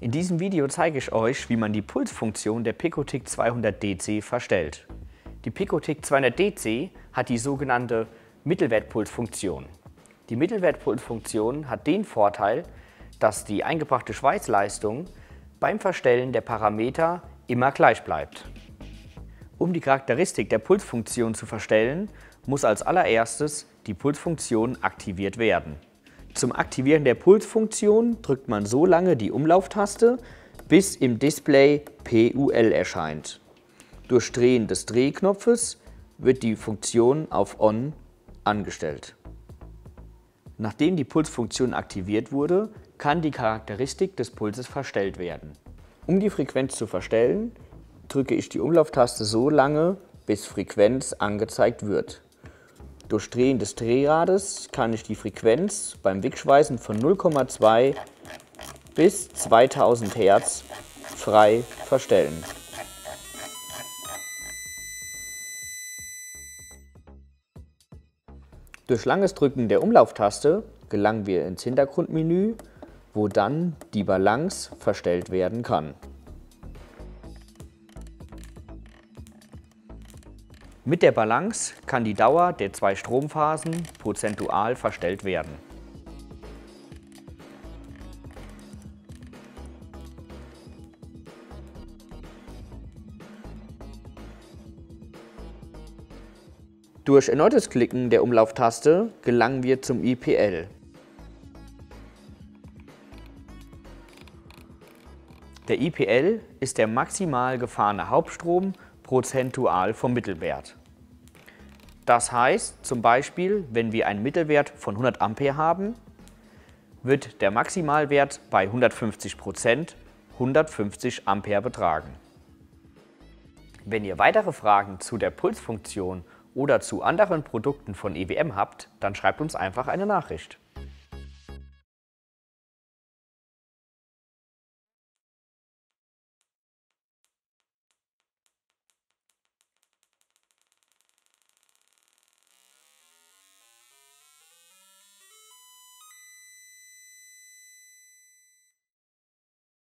In diesem Video zeige ich euch, wie man die Pulsfunktion der Picotic 200 DC verstellt. Die Picotic 200 DC hat die sogenannte Mittelwertpulsfunktion. Die Mittelwertpulsfunktion hat den Vorteil, dass die eingebrachte Schweißleistung beim Verstellen der Parameter immer gleich bleibt. Um die Charakteristik der Pulsfunktion zu verstellen, muss als allererstes die Pulsfunktion aktiviert werden. Zum Aktivieren der Pulsfunktion drückt man so lange die Umlauftaste, bis im Display PUL erscheint. Durch Drehen des Drehknopfes wird die Funktion auf On angestellt. Nachdem die Pulsfunktion aktiviert wurde, kann die Charakteristik des Pulses verstellt werden. Um die Frequenz zu verstellen, drücke ich die Umlauftaste so lange, bis Frequenz angezeigt wird. Durch Drehen des Drehrades kann ich die Frequenz beim Wegschweißen von 0,2 bis 2000 Hertz frei verstellen. Durch langes Drücken der Umlauftaste gelangen wir ins Hintergrundmenü, wo dann die Balance verstellt werden kann. Mit der Balance kann die Dauer der zwei Stromphasen prozentual verstellt werden. Durch erneutes Klicken der Umlauftaste gelangen wir zum IPL. Der IPL ist der maximal gefahrene Hauptstrom prozentual vom Mittelwert. Das heißt zum Beispiel, wenn wir einen Mittelwert von 100 Ampere haben, wird der Maximalwert bei 150% 150 Ampere betragen. Wenn ihr weitere Fragen zu der Pulsfunktion oder zu anderen Produkten von EWM habt, dann schreibt uns einfach eine Nachricht.